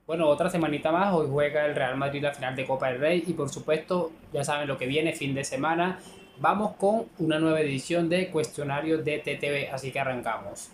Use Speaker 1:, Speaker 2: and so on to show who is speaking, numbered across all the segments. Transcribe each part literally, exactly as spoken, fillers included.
Speaker 1: Bueno, otra semanita más, hoy juega el Real Madrid la final de Copa del Rey y por supuesto, ya saben lo que viene, fin de semana. Vamos con una nueva edición de Cuestionario de T T V, así que arrancamos.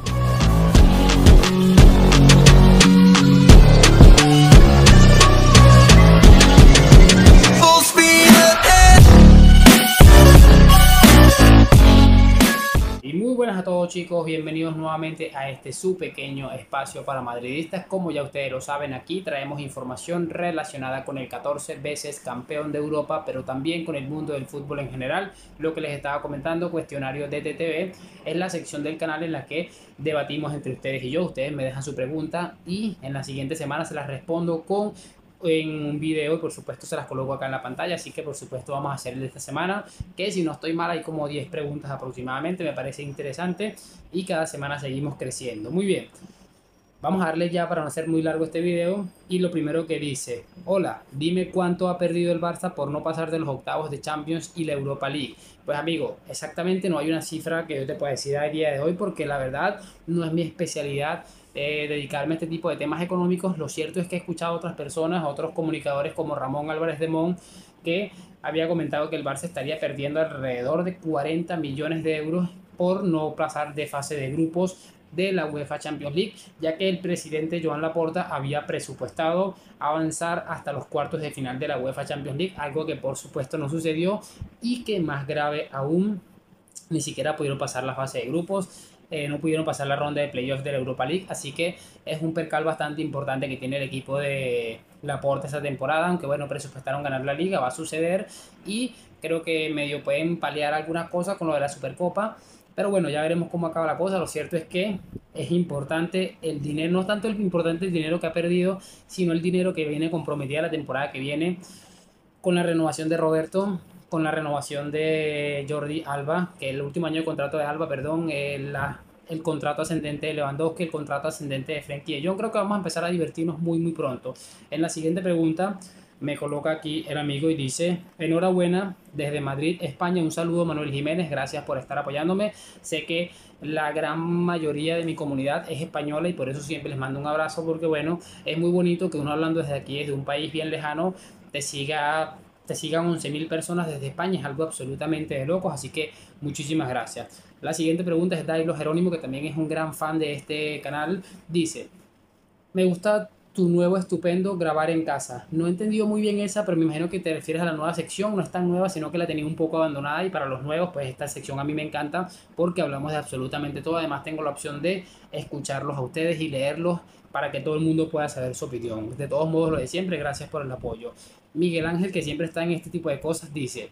Speaker 1: Y muy buenas a todos chicos, bienvenidos nuevamente a este su pequeño espacio para madridistas. Como ya ustedes lo saben, aquí traemos información relacionada con el catorce veces campeón de Europa, pero también con el mundo del fútbol en general. Lo que les estaba comentando, Cuestionario de T T V, es la sección del canal en la que debatimos entre ustedes y yo. Ustedes me dejan su pregunta y en la siguiente semana se las respondo con en un video y por supuesto se las coloco acá en la pantalla, así que por supuesto vamos a hacer el de esta semana, que si no estoy mal hay como diez preguntas aproximadamente, me parece interesante y cada semana seguimos creciendo. Muy bien, vamos a darle ya para no hacer muy largo este video y lo primero que dice: hola, dime cuánto ha perdido el Barça por no pasar de los octavos de Champions y la Europa League. Pues amigo, exactamente no hay una cifra que yo te pueda decir a día de hoy porque la verdad no es mi especialidad eh, dedicarme a este tipo de temas económicos. Lo cierto es que he escuchado a otras personas, a otros comunicadores como Ramón Álvarez de Mon, que había comentado que el Barça estaría perdiendo alrededor de cuarenta millones de euros por no pasar de fase de grupos de la UEFA Champions League, ya que el presidente Joan Laporta había presupuestado avanzar hasta los cuartos de final de la UEFA Champions League, algo que por supuesto no sucedió y que más grave aún, ni siquiera pudieron pasar la fase de grupos. Eh, no pudieron pasar la ronda de playoffs de la Europa League, así que es un percal bastante importante que tiene el equipo de Laporta esta temporada, aunque bueno, presupuestaron ganar la liga, va a suceder y creo que medio pueden paliar algunas cosas con lo de la Supercopa, pero bueno, ya veremos cómo acaba la cosa. Lo cierto es que es importante el dinero, no tanto el importante el dinero que ha perdido, sino el dinero que viene comprometida la temporada que viene con la renovación de Roberto, con la renovación de Jordi Alba, que el último año de contrato de Alba, perdón, el, la, el contrato ascendente de Lewandowski, el contrato ascendente de Frenkie. Yo creo que vamos a empezar a divertirnos muy, muy pronto. En la siguiente pregunta me coloca aquí el amigo y dice: enhorabuena desde Madrid, España, un saludo Manuel Jiménez, gracias por estar apoyándome. Sé que la gran mayoría de mi comunidad es española y por eso siempre les mando un abrazo, porque bueno, es muy bonito que uno hablando desde aquí, desde un país bien lejano, te siga te sigan once mil personas desde España, es algo absolutamente de locos, así que muchísimas gracias. La siguiente pregunta es Dailo Jerónimo, que también es un gran fan de este canal. Dice: me gusta tu nuevo estupendo grabar en casa. No he entendido muy bien esa, pero me imagino que te refieres a la nueva sección. No es tan nueva, sino que la tenía un poco abandonada y para los nuevos, pues esta sección a mí me encanta porque hablamos de absolutamente todo. Además tengo la opción de escucharlos a ustedes y leerlos para que todo el mundo pueda saber su opinión. De todos modos, lo de siempre, gracias por el apoyo. Miguel Ángel, que siempre está en este tipo de cosas, dice: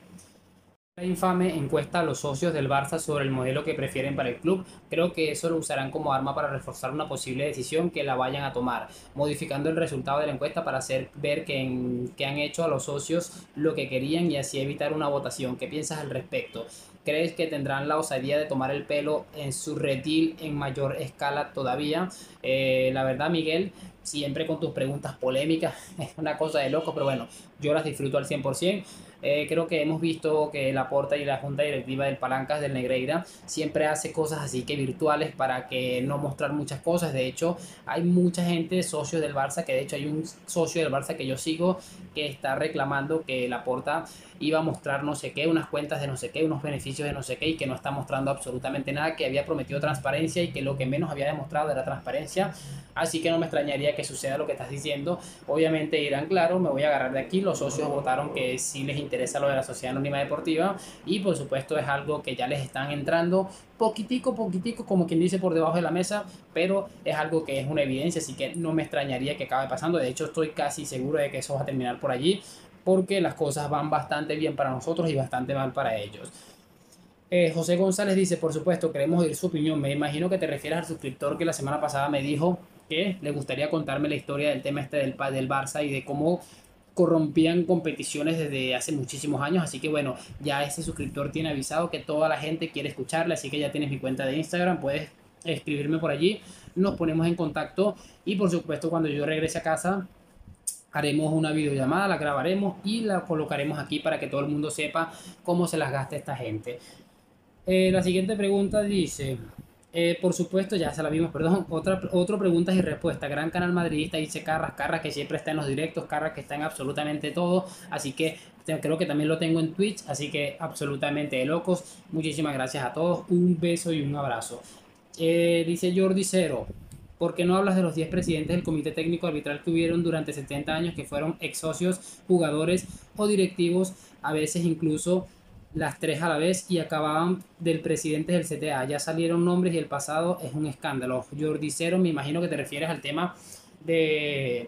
Speaker 1: la infame encuesta a los socios del Barça sobre el modelo que prefieren para el club. Creo que eso lo usarán como arma para reforzar una posible decisión que la vayan a tomar, modificando el resultado de la encuesta para hacer ver que, en, que han hecho a los socios lo que querían y así evitar una votación. ¿Qué piensas al respecto? ¿Crees que tendrán la osadía de tomar el pelo en su redil en mayor escala todavía? Eh, la verdad, Miguel, siempre con tus preguntas polémicas, es una cosa de loco, pero bueno, yo las disfruto al cien por ciento. Eh, creo que hemos visto que la Porta y la Junta Directiva del Palancas del Negreira siempre hace cosas así que virtuales para que no mostrar muchas cosas. De hecho, hay mucha gente, socios del Barça, que de hecho hay un socio del Barça que yo sigo que está reclamando que la Porta iba a mostrar no sé qué, unas cuentas de no sé qué, unos beneficios de no sé qué y que no está mostrando absolutamente nada, que había prometido transparencia y que lo que menos había demostrado era transparencia. Así que no me extrañaría que suceda lo que estás diciendo. Obviamente dirán, claro, me voy a agarrar de aquí. Los socios votaron que sí les interesa lo de la Sociedad Anónima Deportiva y por supuesto es algo que ya les están entrando poquitico, poquitico, como quien dice, por debajo de la mesa, pero es algo que es una evidencia, así que no me extrañaría que acabe pasando. De hecho, estoy casi seguro de que eso va a terminar por allí, porque las cosas van bastante bien para nosotros y bastante mal para ellos. Eh, José González dice: por supuesto, queremos oír su opinión. Me imagino que te refieres al suscriptor que la semana pasada me dijo que le gustaría contarme la historia del tema este del, del Barça y de cómo corrompían competiciones desde hace muchísimos años. Así que bueno, ya ese suscriptor tiene avisado que toda la gente quiere escucharle, así que ya tienes mi cuenta de Instagram, puedes escribirme por allí, nos ponemos en contacto y por supuesto cuando yo regrese a casa haremos una videollamada, la grabaremos y la colocaremos aquí para que todo el mundo sepa cómo se las gasta esta gente. Eh, la siguiente pregunta dice: Eh, por supuesto, ya se la vimos, perdón. Otra, otro preguntas y respuestas. Gran canal madridista, dice Carras, Carras que siempre está en los directos, Carras que está en absolutamente todo. Así que te- creo que también lo tengo en Twitch, así que absolutamente de locos. Muchísimas gracias a todos. Un beso y un abrazo. Eh, dice Jordi Cero. ¿Por qué no hablas de los diez presidentes del comité técnico arbitral que hubieron durante setenta años que fueron ex socios, jugadores o directivos, a veces incluso las tres a la vez y acababan del presidente del C T A? Ya salieron nombres y el pasado es un escándalo. Jordi Cero, me imagino que te refieres al tema de,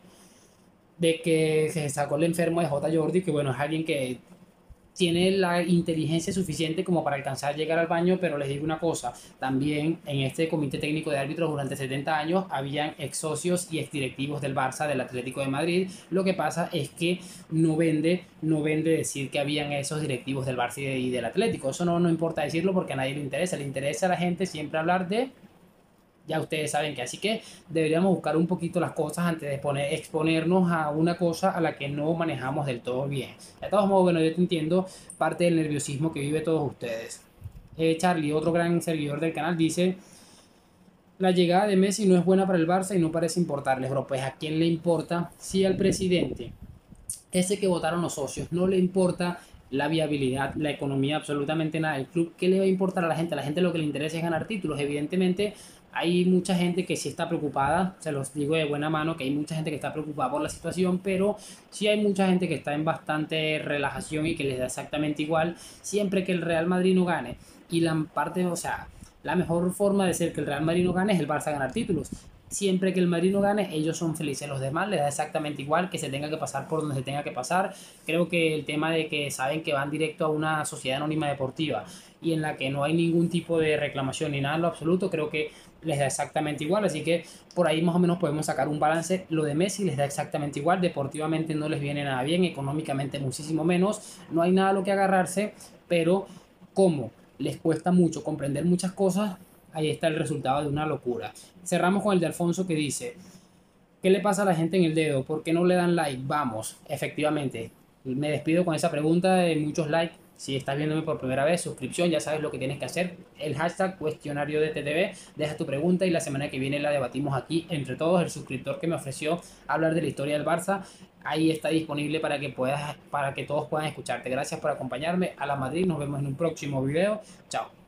Speaker 1: de que se sacó el enfermo de J. Jordi, que bueno, es alguien que tiene la inteligencia suficiente como para alcanzar a llegar al baño, pero les digo una cosa, también en este comité técnico de árbitros durante setenta años habían ex socios y ex directivos del Barça, del Atlético de Madrid. Lo que pasa es que no vende, no vende decir que habían esos directivos del Barça y, de, y del Atlético. Eso no, no importa decirlo porque a nadie le interesa. Le interesa a la gente siempre hablar de, ya ustedes saben que, así que deberíamos buscar un poquito las cosas antes de poner, exponernos a una cosa a la que no manejamos del todo bien. De todos modos, bueno, yo te entiendo parte del nerviosismo que vive todos ustedes. Eh, Charlie, otro gran seguidor del canal, dice: la llegada de Messi no es buena para el Barça y no parece importarles, bro. Pues a quién le importa si al presidente, ese que votaron los socios, no le importa la viabilidad, la economía, absolutamente nada del club? ¿Qué le va a importar a la gente? A la gente lo que le interesa es ganar títulos. Evidentemente hay mucha gente que sí está preocupada, se los digo de buena mano, que hay mucha gente que está preocupada por la situación, pero sí hay mucha gente que está en bastante relajación y que les da exactamente igual siempre que el Real Madrid no gane. Y la parte, o sea, la mejor forma de ser que el Real Madrid no gane es el Barça ganar títulos. Siempre que el Madrid no gane, ellos son felices. Los demás les da exactamente igual que se tenga que pasar por donde se tenga que pasar. Creo que el tema de que saben que van directo a una sociedad anónima deportiva y en la que no hay ningún tipo de reclamación ni nada en lo absoluto, creo que les da exactamente igual. Así que por ahí más o menos podemos sacar un balance. Lo de Messi les da exactamente igual. Deportivamente no les viene nada bien, económicamente muchísimo menos. No hay nada a lo que agarrarse, pero como les cuesta mucho comprender muchas cosas, ahí está el resultado de una locura. Cerramos con el de Alfonso que dice: ¿qué le pasa a la gente en el dedo? ¿Por qué no le dan like? Vamos, efectivamente. Me despido con esa pregunta de muchos likes. Si estás viéndome por primera vez, suscripción, ya sabes lo que tienes que hacer. El hashtag cuestionario de T T V, deja tu pregunta y la semana que viene la debatimos aquí entre todos. El suscriptor que me ofreció hablar de la historia del Barça, ahí está disponible para que puedas, para que todos puedan escucharte. Gracias por acompañarme. A la Madrid, nos vemos en un próximo video. Chao.